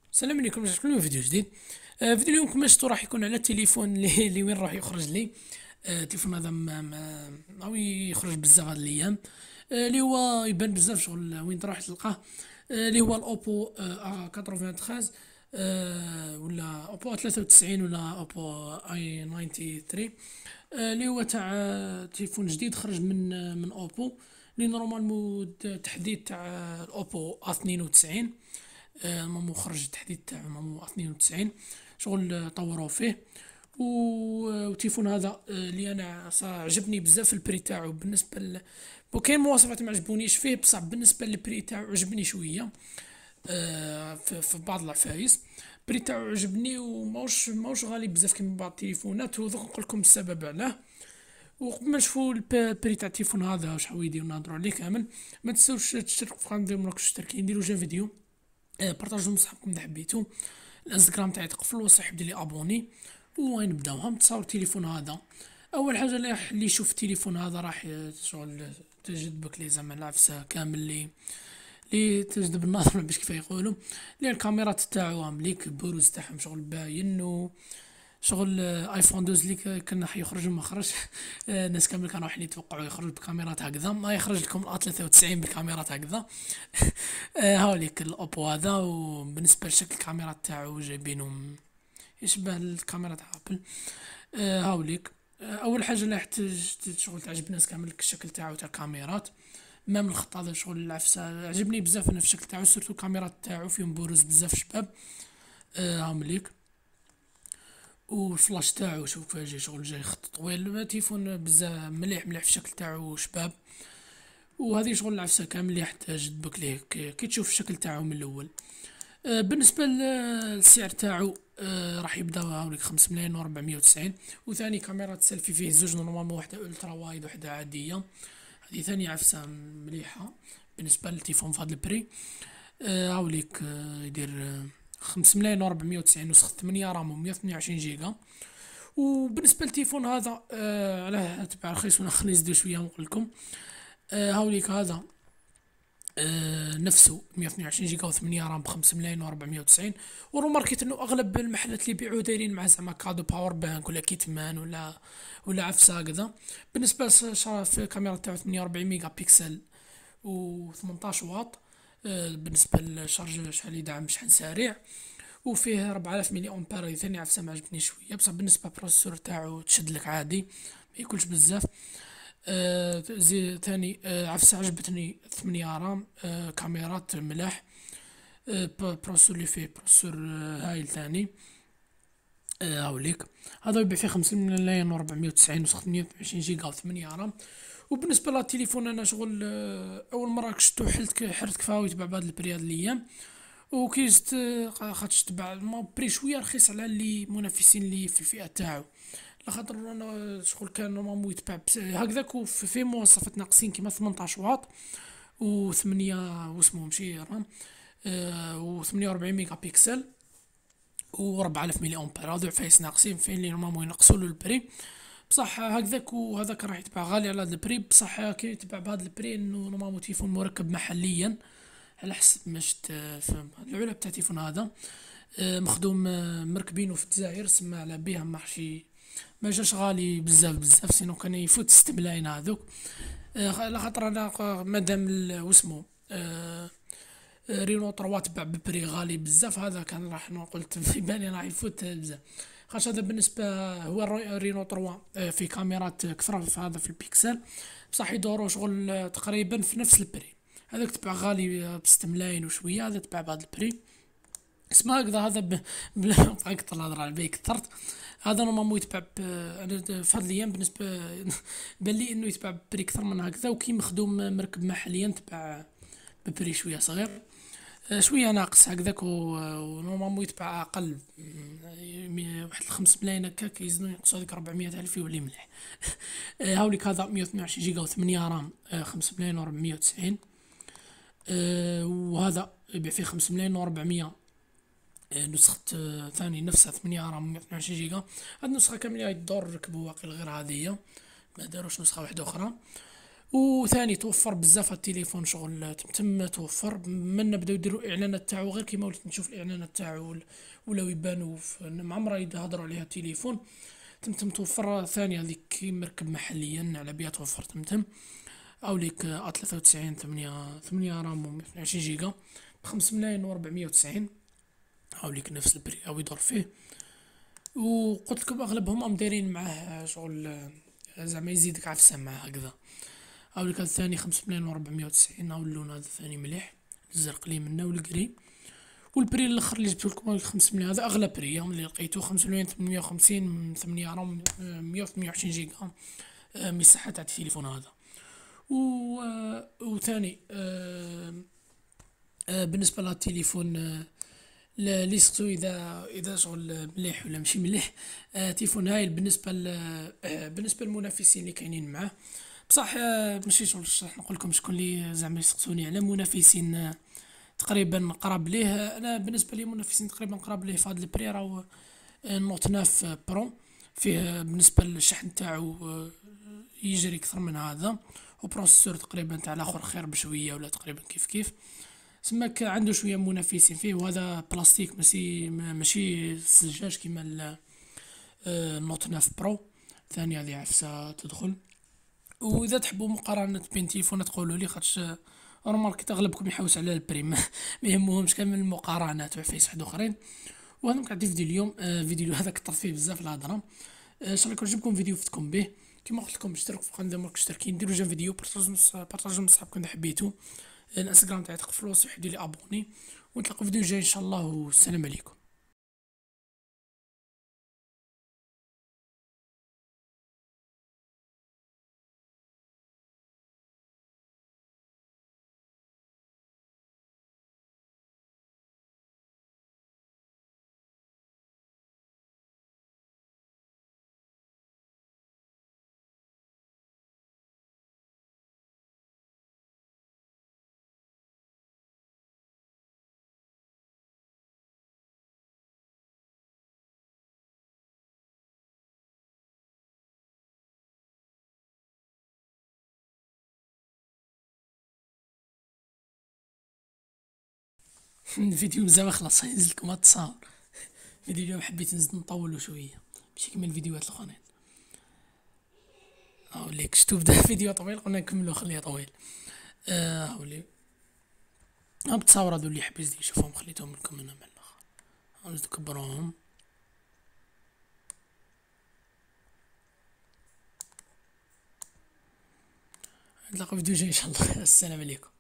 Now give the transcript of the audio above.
السلام عليكم، رجعت لكم فيديو جديد. فيديو اليوم كما شفتوا راح يكون على التليفون اللي وين راح يخرج لي. التليفون هذا او يخرج بزاف هاد الايام. اللي هو يبان بزاف شغل وين راح تلقاه. اللي هو الاوبو 93. ولا اوبو 93 ولا اوبو اي 93. اللي هو تاع تليفون جديد خرج من اوبو. اللي نورمالمون تحديث تاع الاوبو ا 92. مامو خرج التحديث تاعو مامو 92. شغل طوروا فيه. والتليفون هذا اللي انا صراحه عجبني بزاف البري تاعو بالنسبه وكاين مواصفات ما عجبونيش فيه، بصح بالنسبه للبري تاعو عجبني شويه. في بعض العفايس البري تاعو عجبني وماوش غالي بزاف كيما بعض التليفونات، ودوك نقول لكم السبب علاه. وقبل ما نشوفوا البري تاع التليفون هذا شحال يدير ونهضروا عليه كامل، ما تنساوش تشتركوا في القناه ديالنا راكم مشتركين، ديروا جا فيديو. بارطاجوا مع صحابكم اذا حبيتو. الانستغرام تاعي تقفل وصاحب دير لي ابوني. وين نبداو؟ هم تصاور التليفون هذا. اول حاجه اللي يشوف التليفون هذا راح شغل تجذبك لي زعما العفسه كامل اللي تجذب النظر باش كيف يقولوا. لان الكاميرات تاعو مليك البروز تاعهم شغل باين شغل ايفون 12 اللي كان راح يخرج وما خرج. الناس كامل كانوا راح يتوقعوا يخرج بكاميرات هكذا، ما يخرج لكم ا 93 بالكاميرات هكذا. هاوليك الاوبو هذا، وبالنسبه لشكل الكاميرا تاعو جايبينهم يشبه الكاميرا تاع ابل. هاوليك. اول حاجه اللي شغل تعجب الناس كامل الشكل تاعو تاع الكاميرات. مام الخط هذا شغل العفسه عجبني بزاف انا في الشكل تاعو، سورتو الكاميرات تاعو فيهم بروز بزاف شباب. هاوليك. والفلاش تاعو شوف كيفاش جاي شغل جاي خط طويل، تليفون بزاف مليح مليح في الشكل تاعو شباب. وهذه شغل العفسه كامل اللي يحتاج تبك ليه كي تشوف الشكل تاعو من الاول. بالنسبة للسعر تاعو، راح يبدا هاوليك 5 ملايين و490. وثاني كاميرا سيلفي فيه زوج نورمالمون، واحدة الترا وايد واحدة عادية. هذه ثاني عفسة مليحة بالنسبة للتليفون في هذا البري. هاوليك يدير 5 ملايين و490، نسخة 8 رام و128 جيجا. وبالنسبة للتليفون هذا علاه تبع رخيص ولا خلي نزيدو شوية نقول لكم. هاوليك هذا نفسه 128 جيجا و8 رام ب5 ملايين و490. وروماركيت انه اغلب المحلات اللي يبيعوا دايرين مع زعما كادو باور بانك ولا كيتمان ولا عفسه هكذا. بالنسبه في الكاميرا تاعو 48 ميجا بكسل و18 واط. بالنسبه للشارج شحال يدعم شحن سريع. وفيه 4000 ملي امبير، هذه ثاني عفسه ما عجبتني شويه، بصح بالنسبه للبروسيسور تاعو تشد لك عادي ما ياكلش بزاف. زي ثاني عفسة عجبتني 8 رام. كاميرات ملاح. بروسور اللي فيه بروسور هايل ثاني. هاوليك. هذا يبيع فيه 50 ملايين و490، نسخة 128 جيجا و8 رام. وبالنسبة للتليفون انا شغل اول مرة شفتو حرت كفاوي تبع بعض البري هاد الايام. وكي جت خاطش تبع بري شوية رخيص على اللي منافسين اللي في الفئة تاعو. لخاطر انا شغل كان نورمالمون يتباع هكذاك وفي مواصفات ناقصين كيما 18 واط و8 واسمه ماشي رام. و48 ميجا بكسل و4000 ملي امبير، هذو عفايس ناقصين فين اللي نورمالمون ينقصوا له البري. بصح هكذاك وهذاك راح يتباع غالي على هذا البري، بصح كي يتباع بهذا البري انه نورمالمون تليفون مركب محليا. على حسب ما شفت في العلب تاع التليفون هذا. مخدوم مركبينه في الجزائر سما على بيها محشي. ما جاش غالي بزاف بزاف، سينو كان يفوت 6 ملايين هذوك. على خاطر انا مادام واسمو رينو 3 تباع ببري غالي بزاف، هذا كان راح قلت في بالي راح يفوت بزاف. خاص هذا بالنسبة هو رينو 3 في كاميرات كثر في هذا في البيكسل، بصح يدورو شغل تقريبا في نفس البري. هذاك تباع غالي بستة ملايين وشوية، هذا تباع بهذا البري. اسمها هكذا هذا بلا اكثر الهضره على بالي كثرت. هذا نورمالمون يتباع انا في هاد الايام بالنسبه بان لي انه يتباع ببري اكثر من هكذا، وكي مخدوم مركب محليا تباع ببري شويه صغير. شويه ناقص هكذاك ونورمالمون يتباع اقل. واحد 5 ملايين هكاك يزنو ينقصوا هذيك 400 الف يولي مليح. هاوليك هذا 128 جيجا و8 رام 5 ملايين و490. وهذا يبيع فيه 5 ملايين و400. نسخة ثاني نفسها 8 رام 122 جيجا. هاد النسخة كاملة يدور ركبوا واقي غير هذه، ما داروش نسخة واحدة أخرى. وثاني توفر بزاف التليفون شغل تم توفر من بداو يديروا الاعلانات تاعو غير كيما وليت نشوف الاعلانات تاعو ولاو يبانوا مع عمرها يهضروا عليها التليفون. تم توفر ثاني هذيك كي مركب محليا على بها توفر تم او ليك 93 8 رام و 120 جيجا بخمس ملايين وربعمية وتسعين، او ليك نفس البري او يدور فيه. وقلت لكم اغلبهم ام دايرين معاه شغل زعما يزيدك عفسه معاه هكذا. او لك الثاني 5 ملايين و490، او اللون هذا الثاني مليح الزرق لي منه والقري. والبري الاخر اللي جبت لكم 5 ملايين هذا اغلى بري هم اللي لقيتو 5 ملايين 850 8 رام 128 جيجا مساحة تاع التليفون هذا. و وثاني بالنسبة للتليفون لي سقسو اذا شغل مليح ولا ماشي مليح. تليفون هايل بالنسبه بالنسبه للمنافسين اللي كاينين معاه. بصح ماشي شغل راح نقول لكم شكون اللي زعما يسقسوني على منافسين تقريبا قراب ليه. انا بالنسبه لي منافسين تقريبا قراب ليه في هذا البري راهو النوت 9 برو. فيه بالنسبه للشحن تاعو يجري اكثر من هذا. وبروسيسور تقريبا تاع الاخر خير بشويه ولا تقريبا كيف كيف. سماك عنده شويه منافسين فيه، وهذا بلاستيك ماشي سجاج كيما النوت 9 برو. ثاني هذه عفسه تدخل. واذا تحبوا مقارنه بين تليفونات قولوا لي، خاطش رمارك اغلبكم يحوس على البريم ما يهمهمش كامل المقارنات وعفايس واحد اخرين. وهذا كنت فيديو اليوم فيديو هذا كثرت فيه بزاف الهضره. ان شاء الله يكون عجبكم فيديو فتكم به. كما قلت لكم اشتركوا في القناه مارك مشتركين، ديروا جيم فيديو بارطاجوا مع صحابكم اذا حبيتوا. الانستغرام تاعي تقفلوا وحدوا لي ابوني. ونتلاقوا في فيديو جاي ان شاء الله، والسلام عليكم. الفيديو مازال خلاص نزل لكم التصاور. فيديو اليوم حبيت نزيد نطولو شويه ماشي كيما الفيديوهات الاخرين. هاوليك شتو بدا فيديو طويل قلنا نكملو خليه طويل. هاولي هاو التصاور هادو اللي حبيت يشوفهم خليتهم لكم انا مع الاخر. هاو نزيدو كبروهم. نتلاقوا في فيديو جاي ان شاء الله. السلام عليكم.